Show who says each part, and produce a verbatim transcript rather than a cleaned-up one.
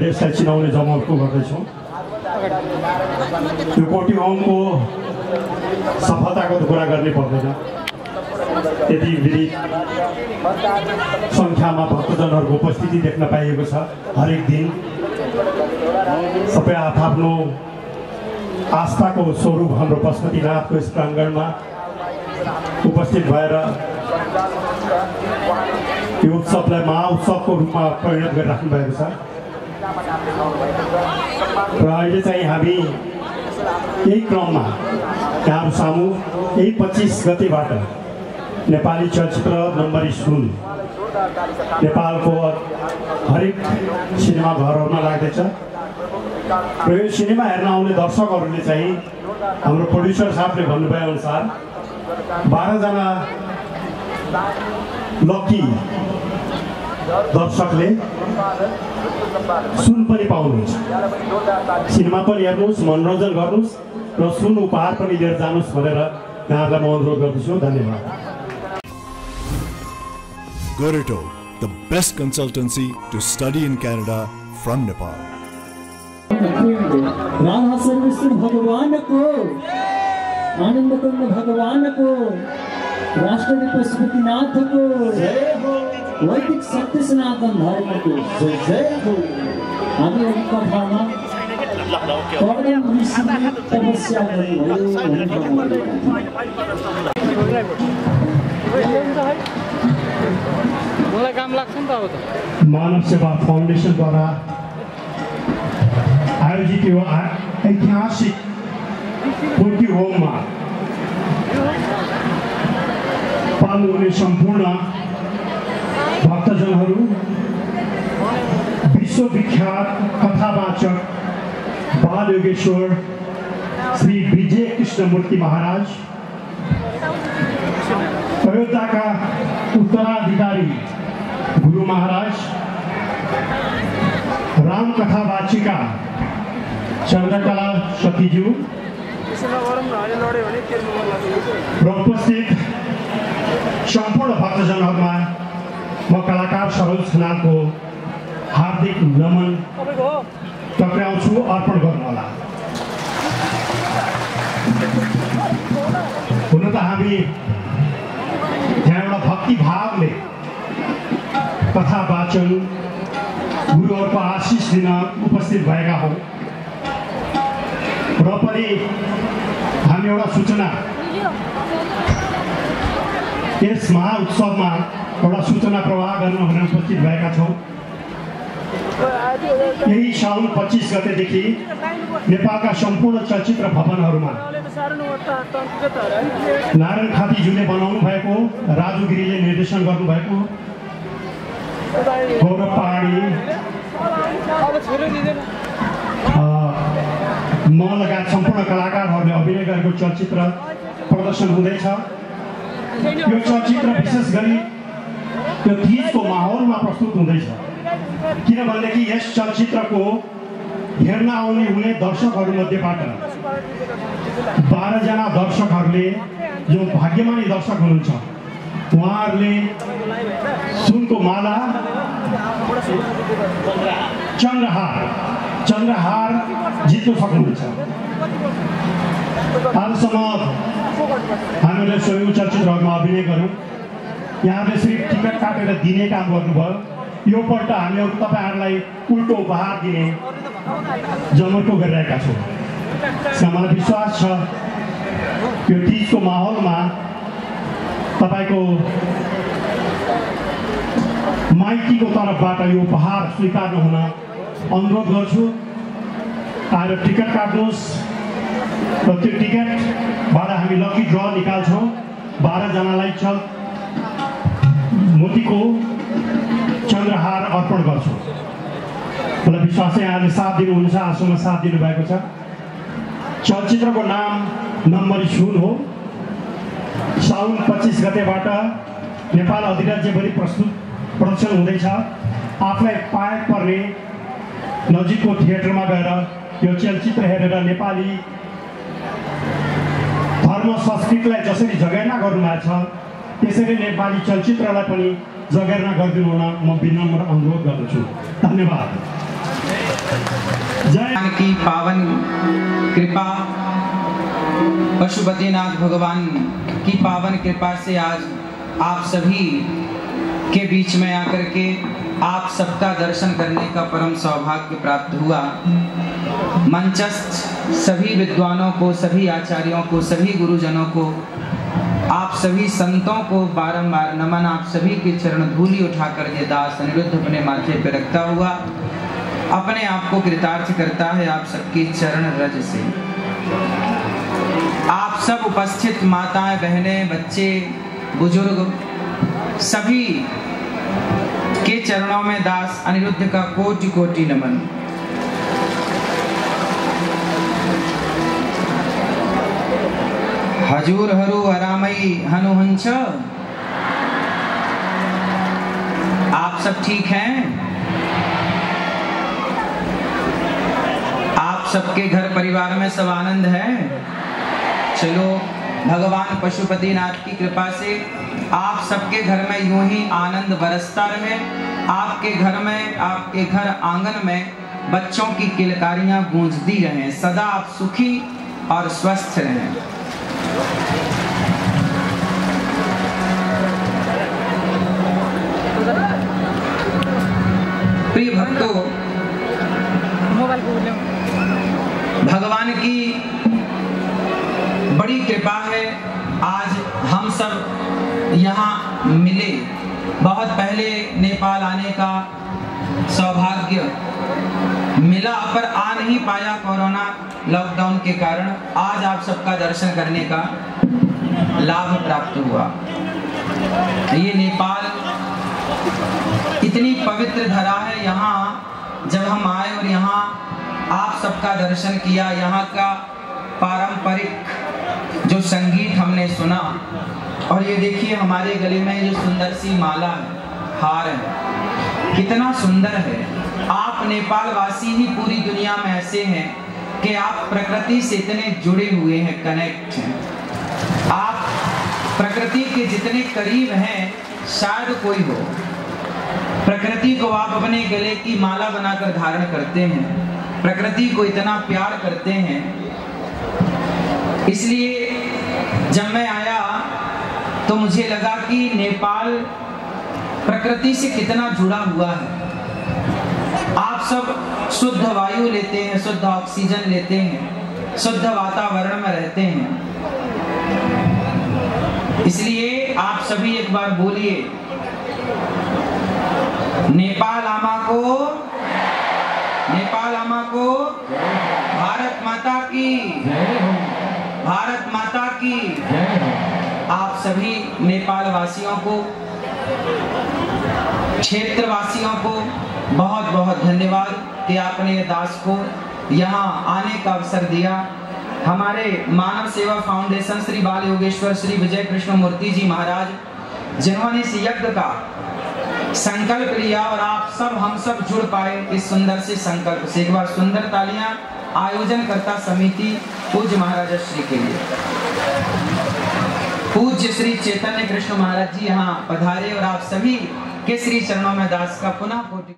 Speaker 1: यसलाई चिनाउने जमर्को गर्दैछौँ। यो कोटी होमको सफलताको कुरा गर्नै पर्दैन। यति विविध सङ्ख्यामा भक्तजनहरूको उपस्थिति देख्न पाइएको छ। हरेक दिन सबै आफ्नो आस्थाको स्वरूप हाम्रो पशुपतिनाथको यस प्राङ्गणमा उपस्थित भएर यो उत्सवलाई महाउत्सवको रूपमा परिणत गरिराख्नु भएको छ। र अहिले चाहिँ हामी यही क्रममा यहाँहरू सामु यही पच्चिस गतेबाट नेपाली चलचित्र नम्बरी सुन नेपालको हरेक सिनेमा घरहरूमा लाग्दैछ। र यो सिनेमा हेर्न आउने दर्शकहरूले चाहिँ हाम्रो प्रोड्युसर साहबले भन्नुभए अनुसार बाह्रजना लकी दर्शकले सुन पनि पाउनुहुन्छ। सिनेमा पनि हेर्नुहोस्, मनोरञ्जन गर्नुहोस् र सुन उपहार पनि लिएर जानुहोस् भनेर यहाँहरूलाई म अनुरोध गर्दछु। धन्यवाद।
Speaker 2: Goreto, the best consultancy to study in Canada from Nepal.
Speaker 3: Radha Sarveshwar भगवान को, आनंद कुंड भगवान को, राष्ट्रपति पशुपतिनाथ को, वैदिक सत्य सनातन धर्म को जय जय हो। हामी कथामा कर्दम ऋषिले तपस्या गर्नुभयो।
Speaker 4: मलाई काम लाग्छ नि त अब त।
Speaker 1: मानव सेवा फाउन्डेसनद्वारा आयोजित यो ऐतिहासिक कोटी होममा पाल्नुहुने सम्पूर्ण भक्तजनहरू, विश्वविख्यात कथावाचक बाल योगेश्वर श्री विजय कृष्णमूर्ति महाराज, अयोध्याका उत्तराधिकारी गुरु महाराज, राम कथा वाचिका चन्द्रकला सतीज्यू र उपस्थित सम्पूर्ण भक्तजनहरूमा म कलाकार सरोज खनालको हार्दिक नमन टक्राउँछु, अर्पण गर्नुहोला। हुन त हामी त्यहाँ एउटा भक्ति भावले कथा वाचन गुरुहरूको आशिष दिन उपस्थित भएका हौँ। र पनि हामी एउटा सूचना यस महाउत्सवमा एउटा सूचना प्रवाह गर्न भनेर उपस्थित भएका छौँ। यही साउन पच्चिस गतेदेखि नेपालका सम्पूर्ण चलचित्र भवनहरूमा नारायण खातीज्यूले बनाउनु भएको, राजु गिरीले निर्देशन गर्नुभएको, गौरव पहाडी, म लगायत सम्पूर्ण कलाकारहरूले अभिनय गरेको चलचित्र प्रदर्शन हुँदैछ। यो चलचित्र विशेष गरी यो तीजको माहौलमा प्रस्तुत हुँदैछ, किनभनेदेखि यस चलचित्रको हेर्न आउने हुने दर्शकहरूमध्येबाट बाह्रजना दर्शकहरूले जो भाग्यमानी दर्शक हुनुहुन्छ उहाँहरूले सुनको माला, चन्द्रहार चन्द्रहार जित्न सक्नुहुन्छ। आजसम्म हामीले सयौँ चलचित्रहरूमा अभिनय गऱ्यौँ। यहाँले सिर्फ टिकट काटेर दिने काम गर्नुभयो। यो पल्ट हामीहरू तपाईँहरूलाई उल्टो उपहार दिने जमर्को गरिरहेका छौँ। मलाई विश्वास छ यो तीजको माहौलमा तपाईँको माइतीको तर्फबाट यो उपहार स्वीकार हुन अनुरोध गर्छु। आएर टिकट काट्नुहोस् र त्यो टिकटबाट हामी लकी ड्र निकाल्छौँ। बाह्रजनालाई चल मोतीको चन्द्रहार अर्पण गर्छौँ। मलाई विश्वास छ यहाँले साथ दिनुहुनेछ, आजसम्म साथ दिनुभएको छ। चलचित्रको नाम नम्बरी सुन हो। साउन पच्चिस गतेबाट नेपाल अधिराज्यभरि प्रस्तुत प्रदर्शन हुँदैछ। आफूलाई पाएक पर्ने नजिकको थिएटरमा गएर यो चलचित्र हेरेर नेपाली धर्म संस्कृतिलाई जसरी जगेर्ना गर्नुभएको छ त्यसरी नेपाली चलचित्रलाई पनि जगेर्ना गरिदिनु हुन म विनम्र अनुरोध गर्दछु। धन्यवाद। मैं
Speaker 4: की पावन कृपा, पशुपतिनाथ भगवान की पावन कृपा से आज आप सभी के बीच में आकर के आप सबका दर्शन करने का परम सौभाग्य प्राप्त हुआ। मंचस्थ सभी विद्वानों को, सभी आचार्यों को, सभी गुरुजनों को, आप सभी संतों को बारंबार नमन। आप सभी के चरण धूलि उठाकर ये दास अनिरुद्ध अपने माथे पर रखता हुआ अपने आप को कृतार्थ करता है आप सबकी चरण रज से। आप सब उपस्थित माताएं, बहनें, बच्चे, बुजुर्ग सभी के चरणों में दास अनिरुद्ध का कोटि कोटि नमन। हजूर हरु हरामई हनुहंस। आप सब ठीक हैं? आप सबके घर परिवार में सब आनंद है? चलो, भगवान पशुपतिनाथ की कृपा से आप सबके घर में यूं ही आनंद बरसता रहे। आपके घर में, आपके घर आंगन में बच्चों की किलकारियां गूंजती रहें। सदा आप सुखी और स्वस्थ रहें। प्रिय भक्तों, भगवान की बड़ी कृपा है आज हम सब यहाँ मिले। बहुत पहले नेपाल आने का सौभाग्य मिला पर आ नहीं पाया कोरोना लॉकडाउन के कारण। आज आप सबका दर्शन करने का लाभ प्राप्त हुआ। ये नेपाल इतनी पवित्र धरा है। यहाँ जब हम आए और यहाँ आप सबका दर्शन किया, यहाँ का पारंपरिक जो संगीत हमने सुना, और ये देखिए हमारे गले में जो सुंदर सी माला है, हार है, कितना सुंदर है। आप नेपाल वासी ही पूरी दुनिया में ऐसे हैं कि आप प्रकृति से इतने जुड़े हुए हैं, कनेक्ट हैं। आप प्रकृति के जितने करीब हैं शायद कोई हो। प्रकृति को आप अपने गले की माला बनाकर धारण करते हैं, प्रकृति को इतना प्यार करते हैं। इसलिए जब मैं आया तो मुझे लगा कि नेपाल प्रकृति से कितना जुड़ा हुआ है। आप सब शुद्ध वायु लेते हैं, शुद्ध ऑक्सीजन लेते हैं, शुद्ध वातावरण में रहते हैं। इसलिए आप सभी एक बार बोलिए, नेपाल आमा को, नेपाल आमा को, भारत माता की, भारत माता की। आप सभी नेपाल वासियों को, क्षेत्र वासियों को बहुत बहुत धन्यवाद कि आपने दास को यहाँ आने का अवसर दिया। हमारे मानव सेवा फाउंडेशन श्री बाल योगेश्वर श्री विजय कृष्ण मूर्ति जी महाराज, जिन्होंने इस यज्ञ का संकल्प लिया और आप सब हम सब जुड़ पाए इस सुंदर से संकल्प से। एक बार सुंदर तालियां आयोजनकर्ता समिति पूज्य महाराज श्री के लिए। पूज्य श्री चैतन्य कृष्ण महाराज जी यहाँ पधारे और आप सभी के श्री चरणों में दास का पुनः कोटि